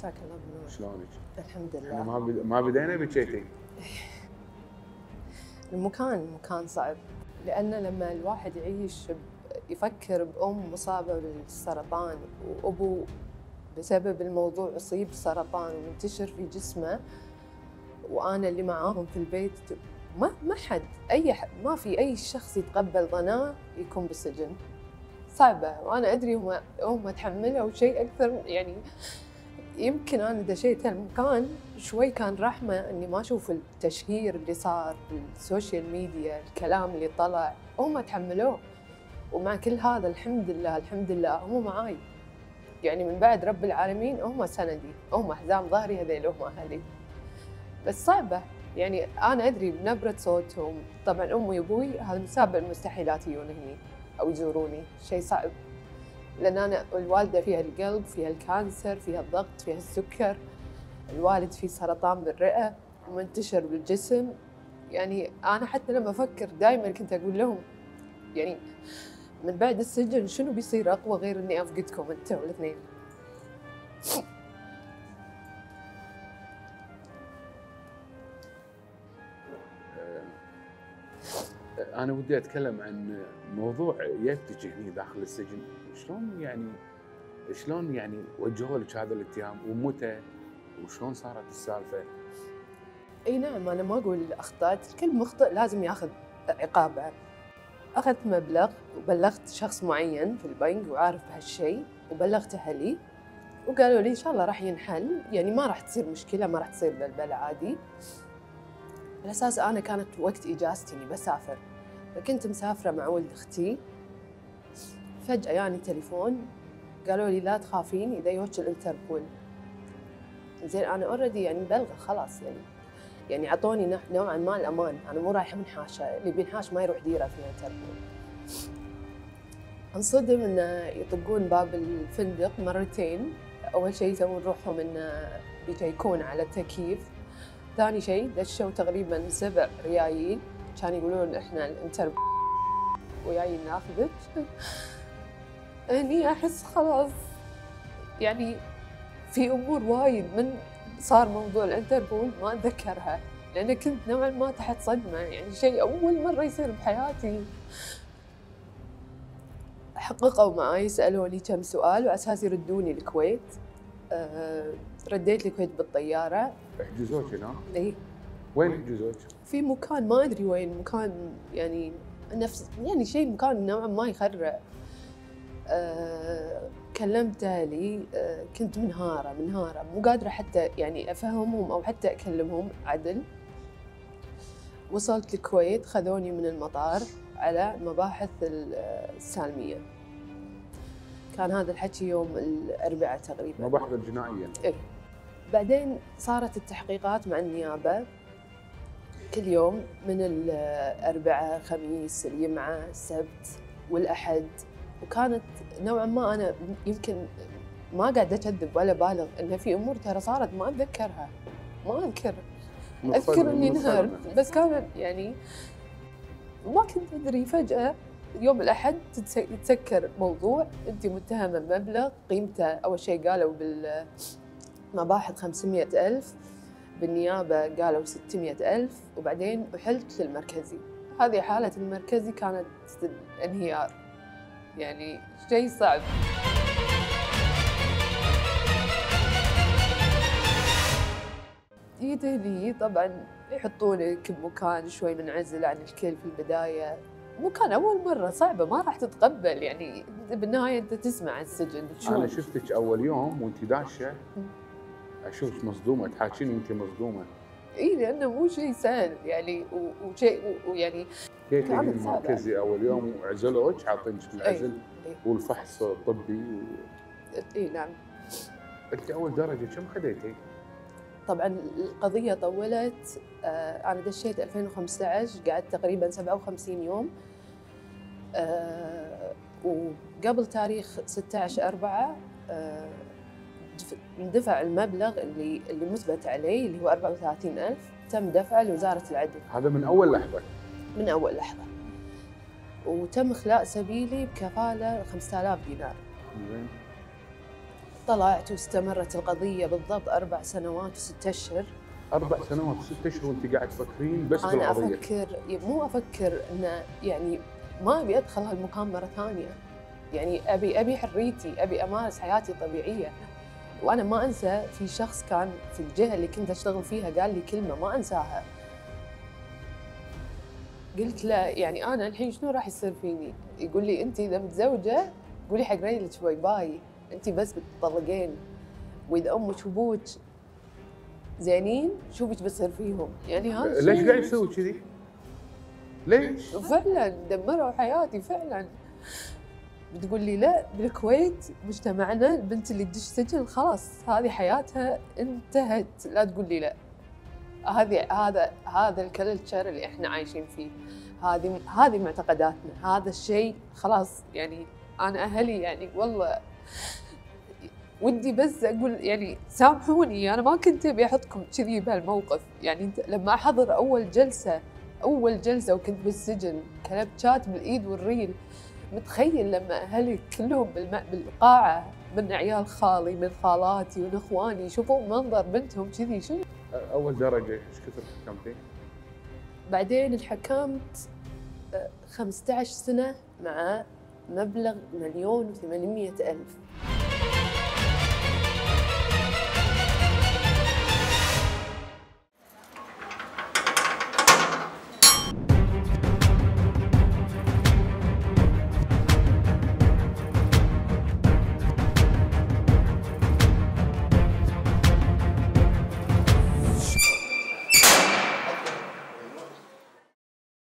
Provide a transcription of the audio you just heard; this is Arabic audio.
عساك الله بالنور. شلونك؟ الحمد لله. احنا ما بدينا بكيتي. المكان صعب، لأن لما الواحد يعيش يفكر بأم مصابة بالسرطان وأبو بسبب الموضوع أصيب سرطان ومنتشر في جسمه، وأنا اللي معاهم في البيت، ما حد ما في أي شخص يتقبل ضناه يكون بالسجن. صعبة، وأنا أدري هم تحملوا شيء أكثر. يعني يمكن أنا دشيت هالمكان شوي كان رحمة إني ما أشوف التشهير اللي صار في السوشيال ميديا، الكلام اللي طلع، هم تحملوه. ومع كل هذا الحمد لله الحمد لله هم معاي. يعني من بعد رب العالمين هم سندي، هم حزام ظهري، هذيل هم أهلي. بس صعبة، يعني أنا أدري بنبرة صوتهم. طبعاً أمي وأبوي هذا من سابع المستحيلات يجون هني أو يزوروني، شيء صعب. لأن أنا الوالدة فيها القلب، فيها الكانسر، فيها الضغط، فيها السكر. الوالد فيه سرطان بالرئة ومنتشر بالجسم. يعني أنا حتى لما أفكر دائماً كنت أقول لهم يعني من بعد السجن شنو بيصير أقوى غير إني أفقدكم أنتوا الاثنين. انا ودي اتكلم عن موضوع يفتك هني داخل السجن. شلون يعني وجهوا لك هذا الاتهام ومتى وشلون صارت السالفه؟ اي نعم، انا ما اقول اخطأت، كل مخطئ لازم ياخذ عقابه. اخذت مبلغ وبلغت شخص معين في البنك وعارف بهالشيء، وبلغت اهلي وقالوا لي ان شاء الله راح ينحل، يعني ما راح تصير مشكله، ما راح تصير بلبله عادي. على اساس انا كانت وقت اجازتي اني بسافر، فكنت مسافره مع ولد اختي. فجاه يعني تليفون قالوا لي لا تخافين اذا يوجه الانتربول. زين انا اوريدي يعني مبلغه خلاص، يعني اعطوني نوعا ما الامان، انا مو رايحه منحاشه، اللي بينحاش ما يروح ديره في انتربول. انصدم انه يطقون باب الفندق مرتين. اول شيء يسوون روحهم انه بيجيكون على التكييف، ثاني شيء دشوا تقريبا 7 ريايل كانوا يقولون احنا الانتربول ويايين ناخذك. هني احس خلاص، يعني في امور وايد من صار موضوع الانتربول ما اتذكرها، لان كنت نوعا ما تحت صدمه، يعني شيء اول مره يصير بحياتي. حققوا معي، سالوني كم سؤال وعلى اساس يردوني الكويت. رديت الكويت بالطياره. حجزوك هنا؟ اي. وين حجزوك؟ في مكان ما ادري وين، مكان يعني نفس يعني شيء مكان نوعا ما يخرع. كلمت اهلي، كنت منهارة مو قادرة حتى يعني أفهمهم أو حتى أكلمهم عدل. وصلت الكويت، خذوني من المطار على مباحث السالمية. كان هذا الحكي يوم الأربعاء تقريباً. مباحث الجنائية؟ إيه. بعدين صارت التحقيقات مع النيابة كل يوم من الأربعاء، خميس، الجمعة، السبت والأحد. وكانت نوعا ما أنا يمكن ما قاعدة أكذب ولا بالغ إن في أمور ترى صارت ما أتذكرها، ما أنكر. أذكر إني انهرت، بس كانت يعني ما كنت أدري. فجأة يوم الأحد يتسكر موضوع، أنت متهمة بمبلغ قيمته أول شيء قالوا بالمباحث 500,000، بالنيابة قالوا 600,000، وبعدين أحلت للمركزي. هذه حالة المركزي كانت انهيار، يعني شيء صعب. جيت هني طبعاً يحطونك بمكان شوي منعزل عن الكل في البداية، مكان أول مرة صعبة ما راح تتقبل، يعني بالنهاية أنت تسمع السجن تشوف. أنا شفتك أول يوم وأنت داشة أشوفك مصدومة، تحاكين وأنت مصدومة. إي لأنه مو شيء سهل يعني، وشيء ويعني كيف تجي المركزي أول يوم وعزلوك حاطينك بالعزل والفحص الطبي إي نعم. أنت أول درجة كم خذيتي؟ طبعاً القضية طولت. أنا دشيت 2015، قعدت تقريباً 57 يوم. وقبل تاريخ 16/4 اندفع المبلغ اللي مثبت عليه اللي هو 34,000، تم دفعه لوزارة العدل. هذا من أول لحظة؟ من أول لحظة. وتم إخلاء سبيلي بكفالة 5,000 دينار. زين. طلعت واستمرت القضية بالضبط 4 سنوات و6 أشهر. 4 سنوات و6 أشهر وأنت قاعد تفكرين بس أنا بالقضية؟ أفكر، مو أفكر إنه يعني ما أبي أدخل هالمكان مرة ثانية، يعني أبي حريتي، أبي أمارس حياتي طبيعية. وأنا ما أنسى في شخص كان في الجهة اللي كنت أشتغل فيها قال لي كلمة ما أنساها. قلت له يعني أنا الحين شنو راح يصير فيني؟ يقول لي أنت إذا متزوجة قولي حق ريلك باي باي، أنت بس بتطلقين، وإذا أمك وأبوك زينين شوفك بيصير فيهم. يعني هذا ليش قاعد يسوي كذي؟ ليش؟ فعلا دمروا حياتي فعلا. بتقول لي لا بالكويت مجتمعنا البنت اللي تدش سجن خلاص هذه حياتها انتهت، لا تقول لي لا. هذا الكلتشر اللي احنا عايشين فيه، هذه معتقداتنا، هذا الشيء خلاص. يعني انا اهلي يعني والله ودي بس اقول يعني سامحوني، انا ما كنت ابي احطكم كذي بهالموقف. يعني لما احضر اول جلسه وكنت بالسجن كلبشات بالايد والريل، متخيل لما اهلي كلهم بالقاعه من عيال خالي من خالاتي من اخواني يشوفون منظر بنتهم كذي شنو. اول درجه ايش كثر حكمتي؟ بعدين انحكمت 15 سنه مع مبلغ 1,800,000.